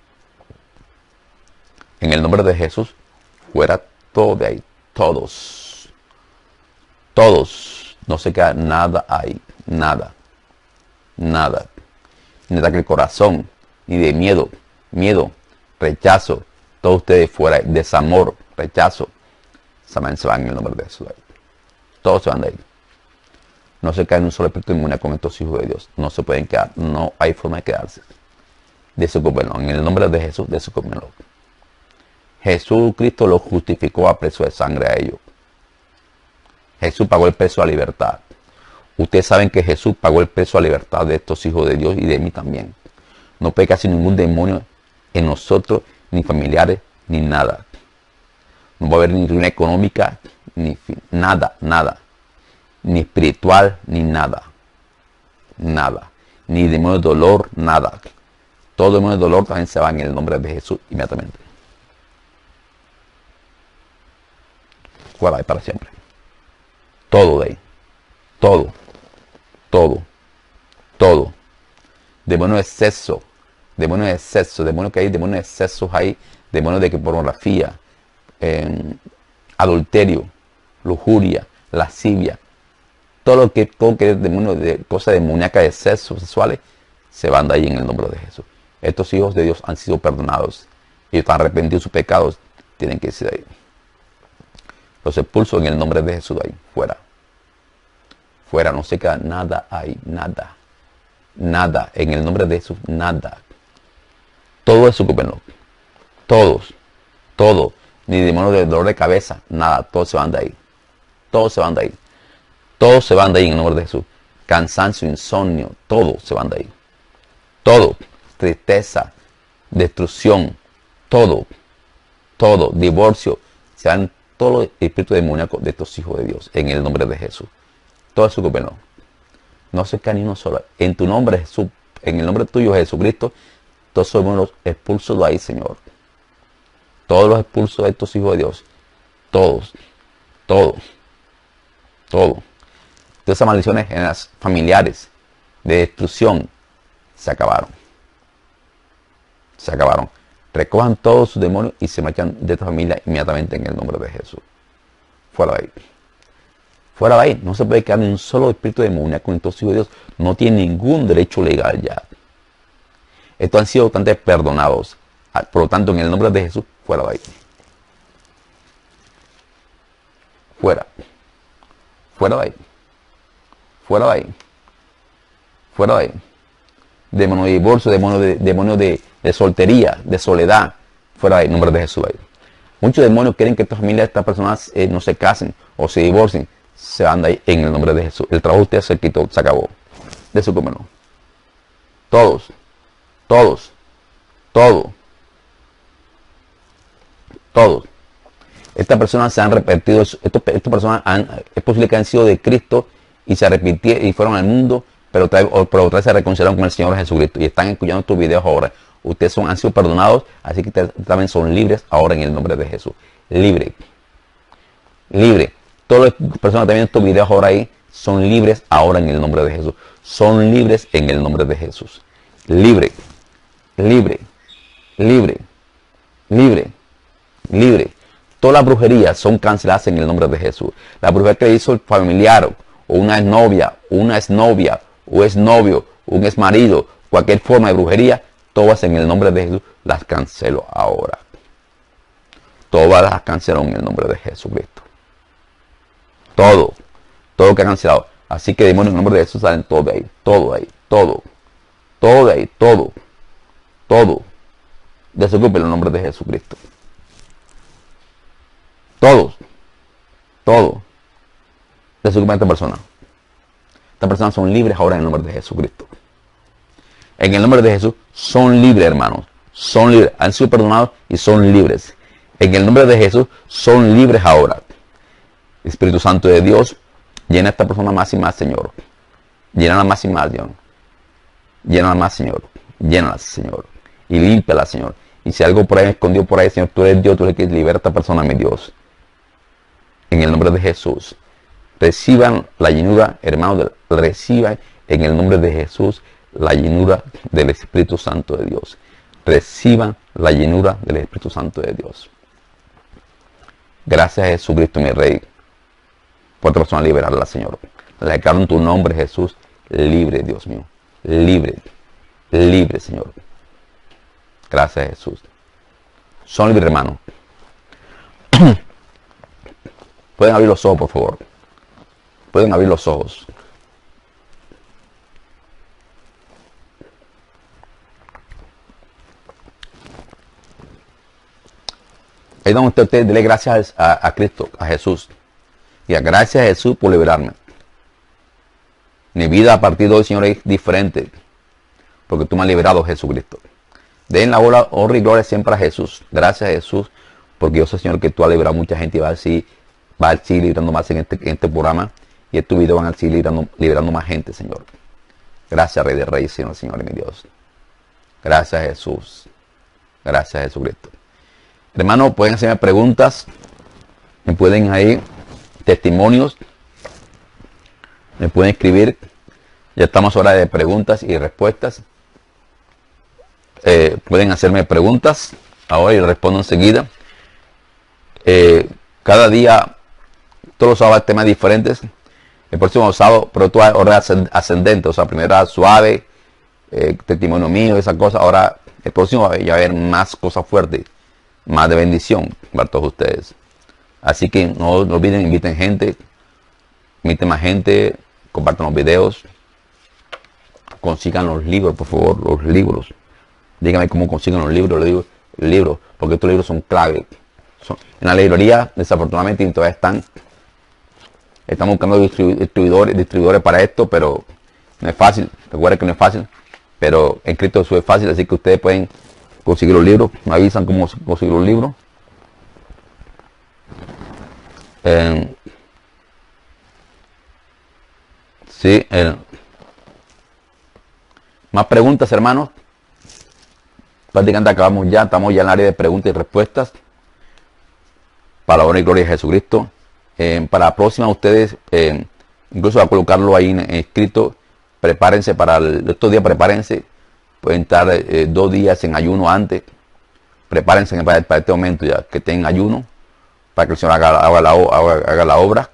En el nombre de Jesús, fuera todo de ahí. Todos. Todos. No se queda nada ahí. Nada. Nada. Ni de aquel corazón. Ni de miedo. Miedo. Rechazo. Todos ustedes fuera. Desamor. Rechazo. Se van en el nombre de Jesús. Todos se van de ahí. No se cae en un solo espíritu inmune con estos hijos de Dios. No se pueden quedar. No hay forma de quedarse. Desocúpenlo. En el nombre de Jesús, desocúpenlo. Jesucristo los justificó a precio de sangre a ellos. Jesús pagó el precio a libertad. Ustedes saben que Jesús pagó el precio a libertad de estos hijos de Dios y de mí también. No puede casi ningún demonio en nosotros, ni familiares, ni nada. No va a haber ni ruina económica, ni nada, nada. Ni espiritual, ni nada. Nada. Ni demonio de dolor, nada. Todo demonio de dolor también se va en el nombre de Jesús inmediatamente. Fuera ahí para siempre. Todo de ahí. Todo. Todo. Todo. Demonio de sexo. Demonio de sexo. Demonio que hay. Demonio de sexos ahí. Demonio de pornografía. Adulterio. Lujuria. Lascivia. Todo lo que es demonio de cosas demoníacas de sexo sexuales se van de ahí en el nombre de Jesús. Estos hijos de Dios han sido perdonados. Y están arrepentidos de sus pecados. Tienen que irse de ahí. Los expulso en el nombre de Jesús de ahí. Fuera. Fuera. No se queda nada ahí. Nada. Nada. En el nombre de Jesús. Nada. Todo eso ocúpenlo. Todos. Todo. Ni demonio de dolor de cabeza. Nada. Todos se van de ahí. Todos se van de ahí. Todos se van de ahí en el nombre de Jesús. Cansancio, insomnio. Todo se van de ahí. Todo. Tristeza. Destrucción. Todo. Todo. Divorcio. Se van todos los espíritus demoníacos de estos hijos de Dios en el nombre de Jesús. Todo eso ocúpenlo. No se cae ni uno solo. En tu nombre, Jesús, en el nombre tuyo, Jesucristo, todos somos los expulsos de ahí, Señor. Todos los expulsos de estos hijos de Dios. Todos. Todos. Todos. Todas esas maldiciones en las familiares de destrucción se acabaron. Se acabaron. Recojan todos sus demonios y se marchan de esta familia inmediatamente en el nombre de Jesús. Fuera de ahí. Fuera de ahí. No se puede quedar ni un solo espíritu demoníaco con estos hijos de Dios. No tiene ningún derecho legal ya. Estos han sido bastante perdonados. Por lo tanto, en el nombre de Jesús, fuera de ahí. Fuera. Fuera de ahí. Fuera de ahí. Fuera de ahí. Demonio de divorcio, demonio de soltería, de soledad. Fuera de ahí, en nombre de Jesús. Ahí. Muchos demonios quieren que estas familias, estas personas no se casen o se divorcien. Se van de ahí en el nombre de Jesús. El trabajo de ustedes se quitó, se acabó. Desocúpenlo. Todos. Todos. Todo. Todos. Estas personas se han repetido, estas personas es posible que han sido de Cristo y se arrepintieron y fueron al mundo, pero otra vez se reconciliaron con el Señor Jesucristo y están escuchando estos videos ahora. Ustedes han sido perdonados, así que ustedes también son libres ahora en el nombre de Jesús. Libre. Libre. Todas las personas que están viendo estos videos ahora ahí son libres ahora en el nombre de Jesús. Son libres en el nombre de Jesús. Libre. Libre. Libre. Libre. Libre. Todas las brujerías son canceladas en el nombre de Jesús. La brujería que hizo el familiar, o una exnovia, o exnovio, un exmarido, cualquier forma de brujería, todas en el nombre de Jesús las cancelo ahora. Todas las cancelo en el nombre de Jesucristo. Todo que ha cancelado. Así que demonios en el nombre de Jesús salen todo de ahí, todo de ahí, todo. Desocupen el nombre de Jesucristo. Todo. Desocupen a esta persona. Estas personas son libres ahora en el nombre de Jesucristo. En el nombre de Jesús son libres, hermanos. Son libres. Han sido perdonados y son libres. En el nombre de Jesús son libres ahora. Espíritu Santo de Dios, llena a esta persona más y más, Señor. Llénala más y más, Dios. Llénala más, Señor. Llénala, Señor. Y límpiala, Señor. Y si algo por ahí escondido por ahí, Señor, tú eres Dios, tú eres el que libera a esta persona, mi Dios. En el nombre de Jesús. Reciban la llenura, hermanos, reciban en el nombre de Jesús la llenura del Espíritu Santo de Dios. Reciban la llenura del Espíritu Santo de Dios. Gracias a Jesucristo, mi Rey, por esta persona liberarla, Señor. Le declaro en tu nombre, Jesús, libre, Dios mío. Libre, libre, Señor. Gracias, Jesús. Son libres, hermanos. Pueden abrir los ojos, por favor. Pueden abrir los ojos. Ahí donde usted dele gracias a Cristo, a Jesús. Y gracias a Jesús por liberarme. Mi vida a partir de hoy, Señor, es diferente. Porque tú me has liberado, Jesucristo. Den la honra y gloria siempre a Jesús. Gracias a Jesús. Porque yo sé, Señor, que tú has liberado a mucha gente y va a seguir librando más en este programa. Y en tu video van a seguir liberando más gente, Señor. Gracias, Rey de Reyes, Señor, Señor, mi Dios. Gracias a Jesús. Gracias a Jesucristo. Hermano, pueden hacerme preguntas. Me pueden ahí testimonios. Me pueden escribir. Ya estamos ahora de preguntas y respuestas. Pueden hacerme preguntas. Ahora y respondo enseguida. Cada día, todos los sábados temas diferentes. El próximo sábado, pero tú hora ascendente. O sea, primero era suave. Testimonio mío, esa cosa. Ahora, el próximo va a haber más cosas fuertes. Más de bendición para todos ustedes. Así que no olviden, inviten gente. Inviten más gente. Compartan los videos. Consigan los libros, por favor, los libros. Díganme cómo consiguen los libros, porque estos libros son clave. En la librería, desafortunadamente, todavía están buscando distribuidores para esto, pero no es fácil. Recuerden que no es fácil, pero en Cristo eso es fácil, así que ustedes pueden conseguir los libros. Me avisan cómo conseguir los libros. Sí, más preguntas, hermanos. Prácticamente acabamos ya, estamos ya en el área de preguntas y respuestas. Para la honra y gloria de Jesucristo. Para la próxima, ustedes, incluso a colocarlo ahí escrito, prepárense para estos días, prepárense. Pueden estar 2 días en ayuno antes. Prepárense para este momento ya, que estén en ayuno, para que el Señor haga la obra.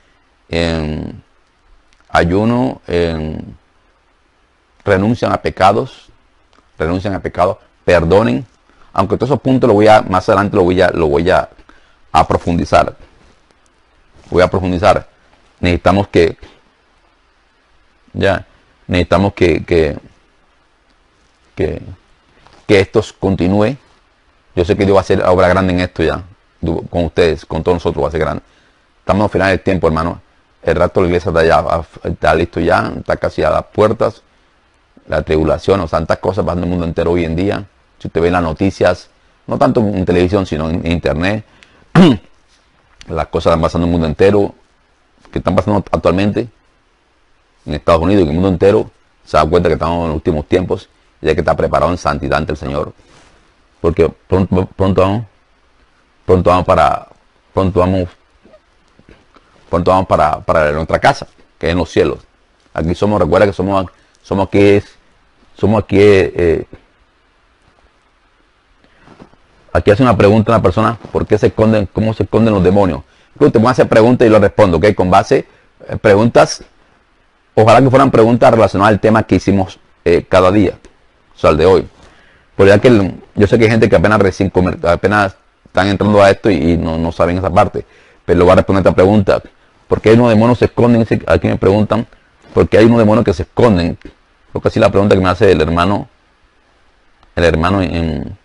Ayuno, renuncian a pecados, perdonen. Aunque todos esos puntos más adelante lo voy a profundizar. Necesitamos que esto continúe. Yo sé que Dios va a hacer obra grande en esto ya. Con ustedes, con todos nosotros va a ser grande. Estamos al final del tiempo, hermano. El rato de la iglesia está listo ya. Está casi a las puertas. La tribulación, o tantas cosas pasando en el mundo entero hoy en día. Si usted ve las noticias, no tanto en televisión, sino en internet. Las cosas están pasando en el mundo entero, que están pasando actualmente en Estados Unidos y en el mundo entero. Se da cuenta que estamos en los últimos tiempos y hay que estar preparado en santidad ante el Señor, porque pronto vamos para nuestra casa, que es en los cielos. Aquí somos, recuerda que somos aquí. Aquí hace una pregunta a una persona: ¿por qué se esconden? ¿Cómo se esconden los demonios? Te voy a hacer preguntas y lo respondo, ¿ok? Con base preguntas, ojalá que fueran preguntas relacionadas al tema que hicimos cada día, o sea, el de hoy. Porque ya que yo sé que hay gente que apenas están entrando a esto y no saben esa parte, pero le voy a responder esta pregunta: ¿por qué hay unos demonios que se esconden? Aquí me preguntan, ¿por qué hay unos demonios que se esconden? Porque así la pregunta que me hace el hermano en